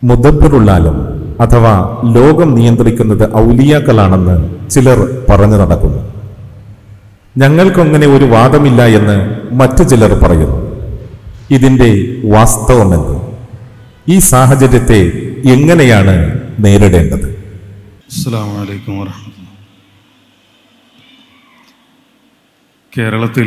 മുദബ്ബിറുൽ അഥവാ ലോകം നിയന്ത്രിക്കുന്നത് ഔലിയാക്കളാണെന്ന് ചിലർ പറഞ്ഞു നടക്കുന്നു. ഞങ്ങൾക്കങ്ങനെ ഒരു വാദമില്ല എന്ന് മറ്റു ചിലർ പറയുന്നു. ഇതിന്റെ വാസ്തവമെന്ത്? ഈ സാഹചര്യത്തെ എങ്ങനെയാണ് നേരിടേണ്ടത്? അസ്സലാമു അലൈക്കും വറഹ്മത്തുള്ളാഹി. കേരളത്തിൽ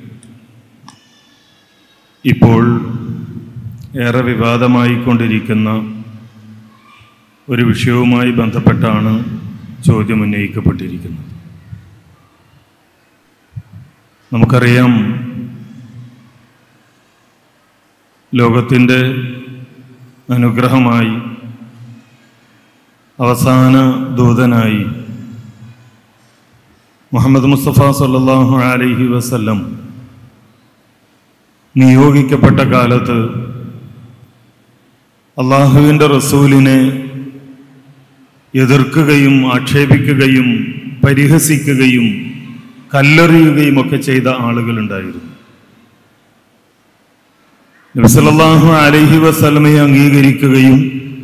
ഇപ്പോൾ ഏറെ വിവാദമായിക്കൊണ്ടിരിക്കുന്ന ഒരു വിഷയവുമായി ബന്ധപ്പെട്ടാണ് ചോദ്യം ഉന്നയിക്കപ്പെട്ടിരിക്കുന്നത്. നമുക്കറിയാം, ലോകത്തിൻ്റെ അനുഗ്രഹമായി അവസാന ദൂതനായി മുഹമ്മദ് മുസ്തഫ സല്ലല്ലാഹു അലൈഹി വസല്ലം നിയോഗിക്കപ്പെട്ട കാലത്ത് അള്ളാഹുവിൻ്റെ റസൂലിനെ എതിർക്കുകയും ആക്ഷേപിക്കുകയും പരിഹസിക്കുകയും കല്ലെറിയുകയും ഒക്കെ ചെയ്ത ആളുകളുണ്ടായിരുന്നു. നബി സല്ലല്ലാഹു അലൈഹി വസല്ലമയെ അംഗീകരിക്കുകയും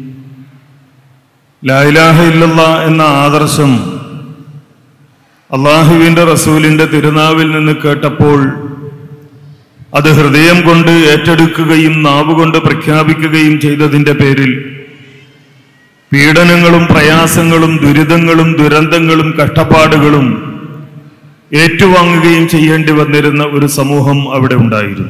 ലാ ഇലാഹ ഇല്ലല്ലാഹ് എന്ന ആദർശം അള്ളാഹുവിൻ്റെ റസൂലിൻ്റെ തിരുനാവിൽ നിന്ന് കേട്ടപ്പോൾ അത് ഹൃദയം കൊണ്ട് ഏറ്റെടുക്കുകയും നാവുകൊണ്ട് പ്രഖ്യാപിക്കുകയും ചെയ്തതിൻ്റെ പേരിൽ പീഡനങ്ങളും പ്രയാസങ്ങളും ദുരിതങ്ങളും ദുരന്തങ്ങളും കഷ്ടപ്പാടുകളും ഏറ്റുവാങ്ങുകയും ചെയ്യേണ്ടി വന്നിരുന്ന ഒരു സമൂഹം അവിടെ ഉണ്ടായിരുന്നു.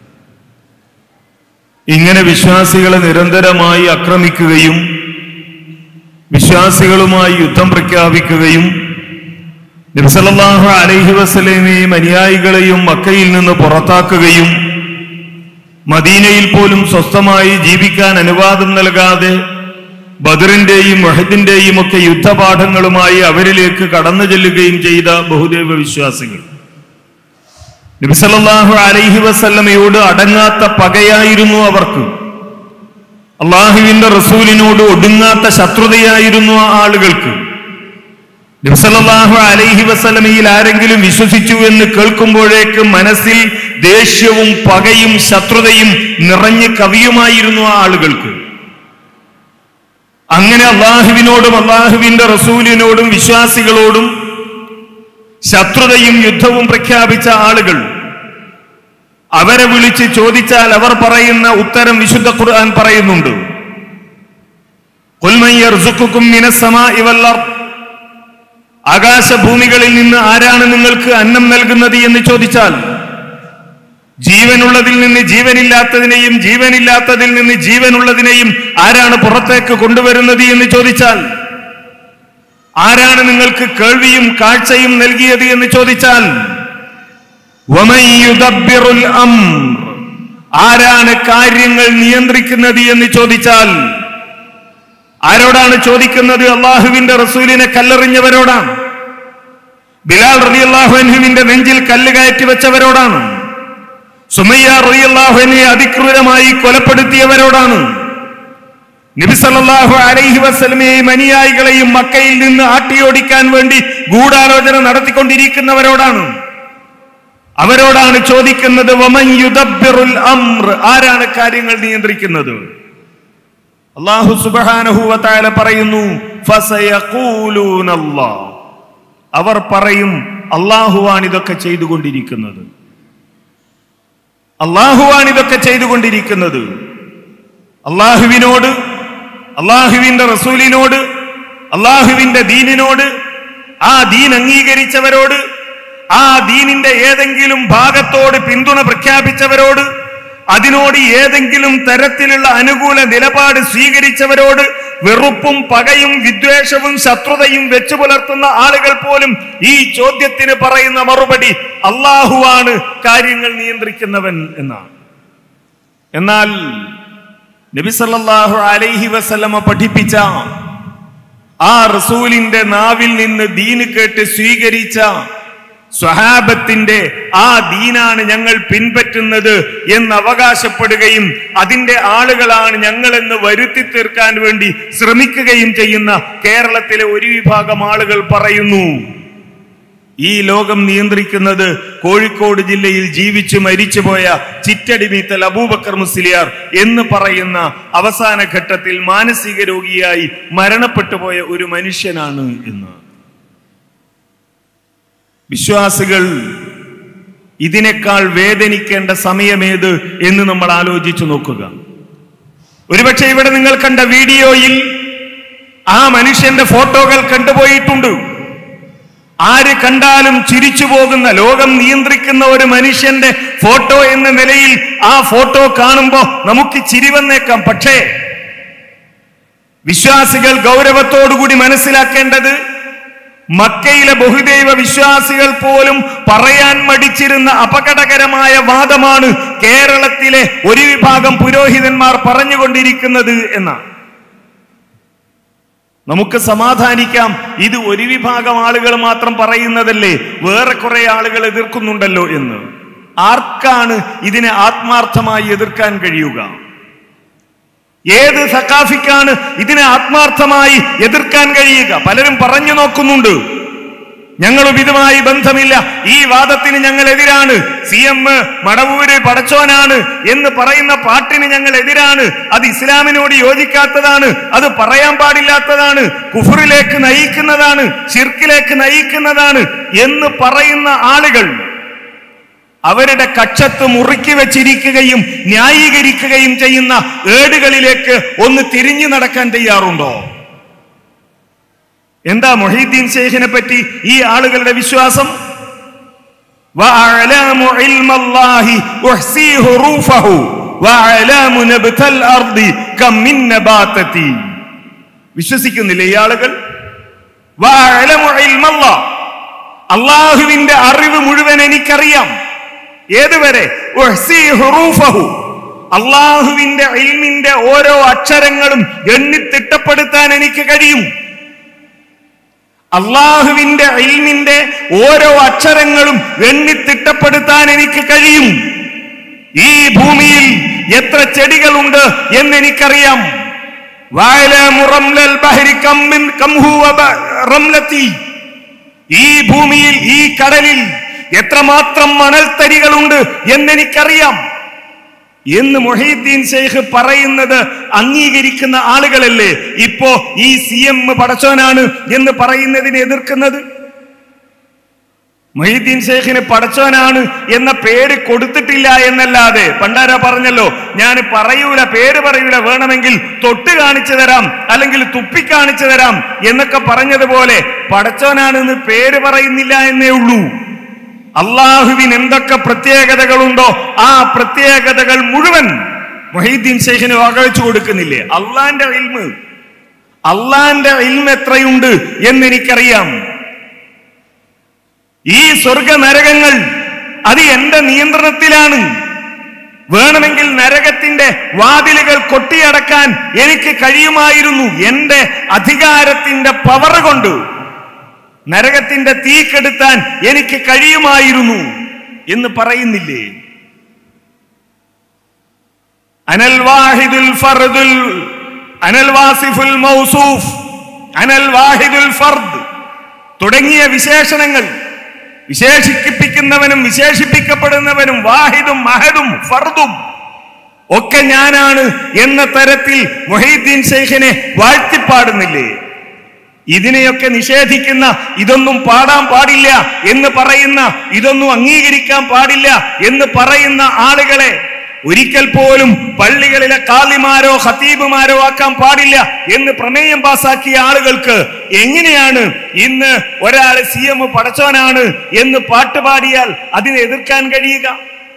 ഇങ്ങനെ വിശ്വാസികളെ നിരന്തരമായി ആക്രമിക്കുകയും വിശ്വാസികളുമായി യുദ്ധം പ്രഖ്യാപിക്കുകയും നബി സല്ലല്ലാഹു അലൈഹി വസല്ലമയെയും അനുയായികളെയും മക്കയിൽ നിന്ന് പുറത്താക്കുകയും മദീനയിൽ പോലും സ്വസ്ഥമായി ജീവിക്കാൻ അനുവാദം നൽകാതെ ബദറിന്റെയും ഉഹദിന്റെയും ഒക്കെ യുദ്ധപാഠങ്ങളുമായി അവരിലേക്ക് കടന്നു ചെല്ലുകയും ചെയ്ത ബഹുദൈവ വിശ്വാസികൾ നബി സല്ലല്ലാഹു അലൈഹി വസല്ലമയോട് അടങ്ങാത്ത പകയായിരുന്നു അവർക്ക്. അള്ളാഹുവിന്റെ റസൂലിനോട് ഒടുങ്ങാത്ത ശത്രുതയായിരുന്നു ആ ആളുകൾക്ക്. നബി സല്ലല്ലാഹു അലൈഹി വസല്ലമയിൽ ആരെങ്കിലും വിശ്വസിച്ചു എന്ന് കേൾക്കുമ്പോഴേക്കും മനസ്സിൽ ദേഷ്യവും പകയും ശത്രുതയും നിറഞ്ഞു കവിയുമായിരുന്നു ആ ആളുകൾക്ക്. അങ്ങനെ അള്ളാഹുവിനോടും അള്ളാഹുവിന്റെ റസൂലിനോടും വിശ്വാസികളോടും ശത്രുതയും യുദ്ധവും പ്രഖ്യാപിച്ച ആളുകൾ, അവരെ വിളിച്ച് ചോദിച്ചാൽ അവർ പറയുന്ന ഉത്തരം വിശുദ്ധ ഖുർആൻ പറയുന്നുണ്ട്. ഖുൽ മൻ യർസുഖുകും മിനസ് സമാഇ വൽ അർദ്, ആകാശഭൂമികളിൽ നിന്ന് ആരാണ് നിങ്ങൾക്ക് അന്നം നൽകുന്നത് എന്ന് ചോദിച്ചാൽ, ജീവനുള്ളതിൽ നിന്ന് ജീവനില്ലാത്തതിനെയും ജീവനില്ലാത്തതിൽ നിന്ന് ജീവനുള്ളതിനെയും ആരാണ് പുറത്തേക്ക് കൊണ്ടുവരുന്നത് എന്ന് ചോദിച്ചാൽ, ആരാണ് നിങ്ങൾക്ക് കേൾവിയും കാഴ്ചയും നൽകിയത് എന്ന് ചോദിച്ചാൽ, വമൻ യുദബ്ബിറുൽ അംർ, ആരാണ് കാര്യങ്ങൾ നിയന്ത്രിക്കുന്നത് എന്ന് ചോദിച്ചാൽ ആരോടാണ് ചോദിക്കുന്നത്? അള്ളാഹുവിന്റെ റസൂലിനെ കല്ലെറിഞ്ഞവരോടാണ്. ബിലാൽ റളിയല്ലാഹു അൻഹുവിന്റെ നെഞ്ചിൽ കല്ല് കയറ്റി വെച്ചവരോടാണ്. സുമയ്യ റളിയല്ലാഹു അൻഹയെ അതിക്രൂരമായി കൊലപ്പെടുത്തിയവരോടാണ്. നബി സല്ലല്ലാഹു അലൈഹി വസല്ലമയെയും അനുയായികളെയും മക്കയിൽ നിന്ന് ആട്ടിയോടിക്കാൻ വേണ്ടി ഗൂഢാലോചന നടത്തിക്കൊണ്ടിരിക്കുന്നവരോടാണ്. അവരോടാണ് ചോദിക്കുന്നത്, വമൻ യുദബ്ബിറുൽ അംർ, ആരാണ് കാര്യങ്ങൾ നിയന്ത്രിക്കുന്നത്? അല്ലാഹു സുബ്ഹാനഹു വ തആല പറയുന്നു, ഫസയഖൂലൂന അല്ലാഹ്, അവർ പറയും അല്ലാഹുവാണ് ഇതൊക്കെ ചെയ്തുകൊണ്ടിരിക്കുന്നത്, അല്ലാഹുവാണ് ഇതൊക്കെ ചെയ്തുകൊണ്ടിരിക്കുന്നത്. അല്ലാഹുവിനോട്, അല്ലാഹുവിന്റെ റസൂലിനോട്, അല്ലാഹുവിന്റെ ദീനിനോട്, ആ ദീൻ അംഗീകരിച്ചവരോട്, ആ ദീനിന്റെ ഏതെങ്കിലും ഭാഗത്തോട് പിന്തുണ പ്രഖ്യാപിച്ചവരോട്, അതിനോട് ഏതെങ്കിലും തരത്തിലുള്ള അനുകൂല നിലപാട് സ്വീകരിച്ചവരോട് വെറുപ്പും പകയും വിദ്വേഷവും ശത്രുതയും വെച്ചു പുലർത്തുന്ന ആളുകൾ പോലും ഈ ചോദ്യത്തിന് പറയുന്ന മറുപടി അല്ലാഹുവാണ് കാര്യങ്ങൾ നിയന്ത്രിക്കുന്നവൻ എന്നാണ്. എന്നാൽ നബി സല്ലല്ലാഹു അലൈഹി വസല്ലമ പഠിപ്പിച്ച ആ റസൂലിന്റെ നാവിൽ നിന്ന് ദീന് കേട്ട് സ്വീകരിച്ച സ്വഹാബത്തിന്റെ ആ ദീനാണ് ഞങ്ങൾ പിൻപറ്റുന്നത് എന്ന് അവകാശപ്പെടുകയും അതിന്റെ ആളുകളാണ് ഞങ്ങളെന്ന് വരുത്തി തീർക്കാൻ വേണ്ടി ശ്രമിക്കുകയും ചെയ്യുന്ന കേരളത്തിലെ ഒരു വിഭാഗം ആളുകൾ പറയുന്നു, ഈ ലോകം നിയന്ത്രിക്കുന്നത് കോഴിക്കോട് ജില്ലയിൽ ജീവിച്ചു മരിച്ചുപോയ ചിറ്റടിമീത്തൽ അബൂബക്കർ മുസ്ലിയാർ എന്ന് പറയുന്ന അവസാന ഘട്ടത്തിൽ മാനസിക രോഗിയായി മരണപ്പെട്ടു പോയ ഒരു മനുഷ്യനാണ് എന്ന്. വിശ്വാസികൾ ഇതിനേക്കാൾ വേദനിക്കേണ്ട സമയമേത് എന്ന് നമ്മൾ ആലോചിച്ചു നോക്കുക. ഒരുപക്ഷെ ഇവിടെ നിങ്ങൾ കണ്ട വീഡിയോയിൽ ആ മനുഷ്യന്റെ ഫോട്ടോകൾ കണ്ടുപോയിട്ടുണ്ട്. ആര് കണ്ടാലും ചിരിച്ചു പോകുന്ന, ലോകം നിയന്ത്രിക്കുന്ന ഒരു മനുഷ്യന്റെ ഫോട്ടോ എന്ന നിലയിൽ ആ ഫോട്ടോ കാണുമ്പോൾ നമുക്ക് ചിരി വന്നേക്കാം. പക്ഷേ വിശ്വാസികൾ ഗൗരവത്തോടുകൂടി മനസ്സിലാക്കേണ്ടത്, മക്കയിലെ ബഹുദൈവ വിശ്വാസികൾ പോലും പറയാൻ മടിച്ചിരുന്ന അപകടകരമായ വാദമാണ് കേരളത്തിലെ ഒരു വിഭാഗം പുരോഹിതന്മാർ പറഞ്ഞുകൊണ്ടിരിക്കുന്നത് എന്നാണ്. നമുക്ക് സമാധാനിക്കാം, ഇത് ഒരു വിഭാഗം ആളുകൾ മാത്രം പറയുന്നതല്ലേ, വേറെ കുറെ ആളുകൾ എതിർക്കുന്നുണ്ടല്ലോ എന്ന്. ആർക്കാണ് ഇതിനെ ആത്മാർത്ഥമായി എതിർക്കാൻ കഴിയുക? ഏത് സഖാഫിക്കാണ് ഇതിനെ ആത്മാർത്ഥമായി എതിർക്കാൻ കഴിയുക? പലരും പറഞ്ഞു നോക്കുന്നുണ്ട്, ഞങ്ങളും ഇതുമായി ബന്ധമില്ല, ഈ വാദത്തിന് ഞങ്ങൾ എതിരാണ്, CM മടവൂര് പടച്ചോനാണ് എന്ന് പറയുന്ന പാട്ടിന് ഞങ്ങൾ എതിരാണ്, അത് ഇസ്ലാമിനോട് യോജിക്കാത്തതാണ്, അത് പറയാൻ പാടില്ലാത്തതാണ്, കുഫറിലേക്ക് നയിക്കുന്നതാണ്, ശിർക്കിലേക്ക് നയിക്കുന്നതാണ് എന്ന് പറയുന്ന ആളുകൾ അവരുടെ കക്ഷത്ത് മുറുക്കി വെച്ചിരിക്കുകയും ന്യായീകരിക്കുകയും ചെയ്യുന്ന ഏടുകളിലേക്ക് ഒന്ന് തിരിഞ്ഞു നടക്കാൻ തയ്യാറുണ്ടോ? എന്താ മുഹീദ്ദീൻ ശൈഖിനെ പറ്റി ഈ ആളുകളുടെ വിശ്വാസം? വിശ്വസിക്കുന്നില്ലേ ഈ ആളുകൾ? അള്ളാഹുവിന്റെ അറിവ് മുഴുവൻ എനിക്കറിയാം. ഏതുവരെ? അള്ളാഹുവിന്റെ ഇൽമിന്റെ ഓരോ അക്ഷരങ്ങളും എണ്ണിത്തിട്ടപ്പെടുത്താൻ എനിക്ക് കഴിയും. അള്ളാഹുവിന്റെ ഇൽമിന്റെ ഓരോ അക്ഷരങ്ങളും എണ്ണിത്തിട്ടപ്പെടുത്താൻ എനിക്ക് കഴിയും. ഈ ഭൂമിയിൽ എത്ര ചെടികളുണ്ട് എന്നെനിക്കറിയാം. ഈ ഭൂമിയിൽ, ഈ കടലിൽ എത്രമാത്രം മണൽത്തരികളുണ്ട് എന്നെനിക്കറിയാം എന്ന് മുഹീദ്ദീൻ ശൈഖ് പറയുന്നത് അംഗീകരിക്കുന്ന ആളുകളല്ലേ ഇപ്പോ ഈ CM പടച്ചോനാണ് എന്ന് പറയുന്നതിനെ എതിർക്കുന്നത്? മുഹീദ്ദീൻ ശൈഖിന് പടച്ചോനാണ് എന്ന പേര് കൊടുത്തിട്ടില്ല എന്നല്ലാതെ, പണ്ടാരാ പറഞ്ഞല്ലോ, ഞാൻ പറയൂല, പേര് പറയൂല, വേണമെങ്കിൽ തൊട്ട് കാണിച്ചു തരാം അല്ലെങ്കിൽ തുപ്പി കാണിച്ചു തരാം എന്നൊക്കെ പറഞ്ഞതുപോലെ പടച്ചോനാണെന്ന് പേര് പറയുന്നില്ല എന്നേ ഉള്ളൂ. അള്ളാഹുവിന് എന്തൊക്കെ പ്രത്യേകതകളുണ്ടോ ആ പ്രത്യേകതകൾ മുഴുവൻ മുഹീദ്ദീൻ ശൈഖിന് വകവെച്ചു കൊടുക്കുന്നില്ലേ? അള്ളാന്റെ ഇൽമ് എത്രയുണ്ട് എന്നെനിക്കറിയാം. ഈ സ്വർഗ നരകങ്ങൾ അത് എന്റെ നിയന്ത്രണത്തിലാണ്. വേണമെങ്കിൽ നരകത്തിന്റെ വാതിലുകൾ കൊട്ടിയടക്കാൻ എനിക്ക് കഴിയുമായിരുന്നു. എന്റെ അധികാരത്തിന്റെ പവർ കൊണ്ട് നരകത്തിന്റെ തീ കെടുത്താൻ എനിക്ക് കഴിയുമായിരുന്നു എന്ന് പറയുന്നില്ലേ? അനൽ വാഹിദുൽ ഫർദുൽ അനൽ വാസിഫുൽ മൗസൂഫ് അനൽ വാഹിദുൽ ഫർദ് തുടങ്ങിയ വിശേഷണങ്ങൾ, വിശേഷിപ്പിക്കുന്നവനും വിശേഷിപ്പിക്കപ്പെടുന്നവനും വാഹിദും അഹദും ഫർദും ഒക്കെ ഞാനാണ് എന്ന തരത്തിൽ മുഹീദ്ദീൻ ശൈഖിനെ വാഴ്ത്തിപ്പാടുന്നില്ലേ? ഇതിനെയൊക്കെ നിഷേധിക്കുന്ന, ഇതൊന്നും പാടാൻ പാടില്ല എന്ന് പറയുന്ന, ഇതൊന്നും അംഗീകരിക്കാൻ പാടില്ല എന്ന് പറയുന്ന ആളുകളെ ഒരിക്കൽ പോലും പള്ളികളിലെ ഖാദിമാരോ ഖതീബുമാരോ ആക്കാൻ പാടില്ല എന്ന് പ്രമേയം പാസാക്കിയ ആളുകൾക്ക് എങ്ങനെയാണ് ഇന്ന് ഒരാൾ CM പടച്ചോനാണ് എന്ന് പാട്ടുപാടിയാൽ അതിനെ എതിർക്കാൻ കഴിയുക?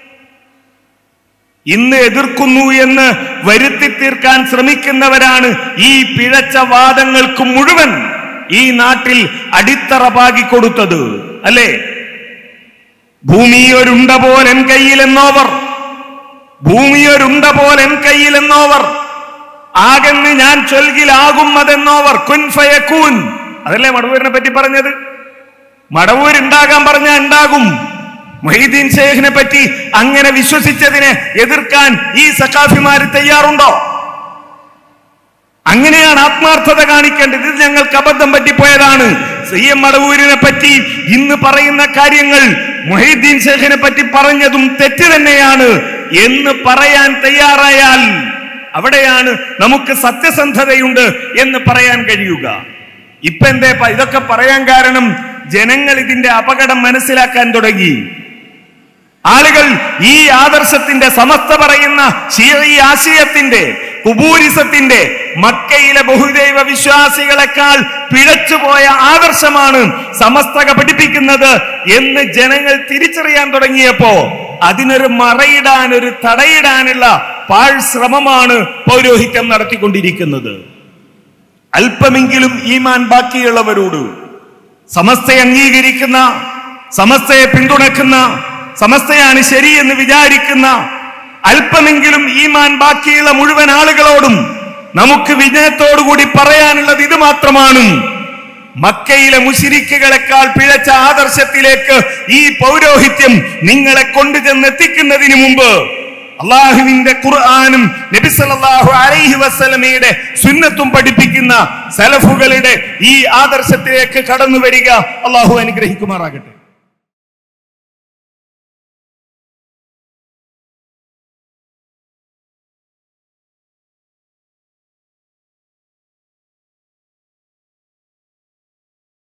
ഇന്ന് എതിർക്കുന്നു എന്ന് വരുത്തി തീർക്കാൻ ശ്രമിക്കുന്നവരാണ് ഈ പിഴച്ച വാദങ്ങൾക്ക് മുഴുവൻ ഈ നാട്ടിൽ അടിത്തറ പാകിക്കൊടുത്തത്, അല്ലേ? ഭൂമിയൊരുണ്ട പോലെൻ കയ്യിലെന്നോവർ, ഭൂമിയൊരുണ്ട പോലെൻ കയ്യിലെന്നോവർ, ആകെന്ന് ഞാൻ ചൊൽകിലാകും അതെന്നോവർ, കുൻ ഫയകൂൻ. അതല്ലേ മടവൂരിനെ പറ്റി പറഞ്ഞത്? മടവൂരുണ്ടാകാൻ പറഞ്ഞാൽ ഉണ്ടാകും. മുഹീദ്ദീൻ ശൈഖിനെ പറ്റി അങ്ങനെ വിശ്വസിച്ചതിനെ എതിർക്കാൻ ഈ സഖാഫിമാര് തയ്യാറുണ്ടോ? അങ്ങനെയാണ് ആത്മാർത്ഥത കാണിക്കേണ്ടത്. ഇത് ഞങ്ങൾക്ക് അബദ്ധം പറ്റിപ്പോയതാണ്. CM മടവൂരിനെ പറ്റി ഇന്ന് പറയുന്ന കാര്യങ്ങൾ മുഹീദ്ദീൻ ശൈഖിനെ പറ്റി പറഞ്ഞതും തെറ്റ് തന്നെയാണ് എന്ന് പറയാൻ തയ്യാറായാൽ അവിടെയാണ് നമുക്ക് സത്യസന്ധതയുണ്ട് എന്ന് പറയാൻ കഴിയുക. ഇപ്പൊ എന്തേ ഇതൊക്കെ പറയാൻ കാരണം? ജനങ്ങൾ ഇതിന്റെ അപകടം മനസ്സിലാക്കാൻ തുടങ്ങി. ആളുകൾ ഈ ആദർശത്തിന്റെ, സമസ്ത പറയുന്ന ശീഈ ആശയത്തിന്റെ, കുബൂരിസത്തിന്റെ, മക്കയിലെ ബഹുദൈവ വിശ്വാസികളെക്കാൾ പിഴച്ചുപോയ ആദർശമാണ് സമസ്തക പഠിപ്പിക്കുന്നത് എന്ന് ജനങ്ങൾ തിരിച്ചറിയാൻ തുടങ്ങിയപ്പോ അതിനൊരു മറയിടാൻ, ഒരു തടയിടാനുള്ള പാഴ് ശ്രമമാണ് പൗരോഹിത്യം നടത്തിക്കൊണ്ടിരിക്കുന്നത്. അല്പമെങ്കിലും ഈമാൻ ബാക്കിയുള്ളവരോട്, സമസ്തയെ അംഗീകരിക്കുന്ന, സമസ്തയെ പിന്തുണക്കുന്ന, സമസ്തയാണ് ശരിയെന്ന് വിചാരിക്കുന്ന അല്പമെങ്കിലും ഈമാൻ ബാക്കിയുള്ള മുഴുവൻ ആളുകളോടും നമുക്ക് വിജയത്തോടുകൂടി പറയാനുള്ളത് ഇത് മാത്രമാണ്: മക്കയിലെ മുശ്രിക്കുകളെക്കാൾ പിഴച്ച ആദർശത്തിലേക്ക് ഈ പൗരോഹിത്യം നിങ്ങളെ കൊണ്ടുചെന്നെത്തിക്കുന്നതിന് മുമ്പ് അള്ളാഹുവിന്റെ ഖുർആനും നബി സല്ലല്ലാഹു അലൈഹി വസല്ലമയുടെ സുന്നത്തും പഠിപ്പിക്കുന്ന സലഫുകളുടെ ഈ ആദർശത്തിലേക്ക് കടന്നു വരിക. അള്ളാഹു അനുഗ്രഹിക്കുമാറാകട്ടെ.